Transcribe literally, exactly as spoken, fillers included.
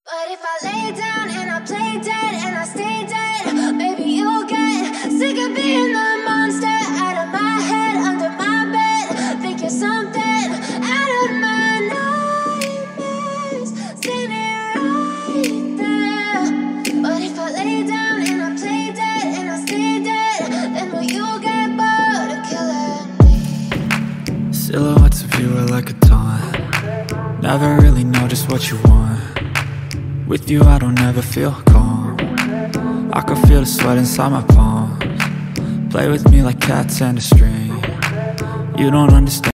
But if I lay down and I play dead and I stay dead, maybe you'll get sick of being the monster out of my head, under my bed. Think you're something out of my nightmares, standing right there. But if I lay down and I play dead and I stay dead, then will you get bored of killing me? Silhouettes of you are like a taunt. Never really know just what you want. With you I don't ever feel calm. I can feel the sweat inside my palms. Play with me like cats and a string. You don't understand.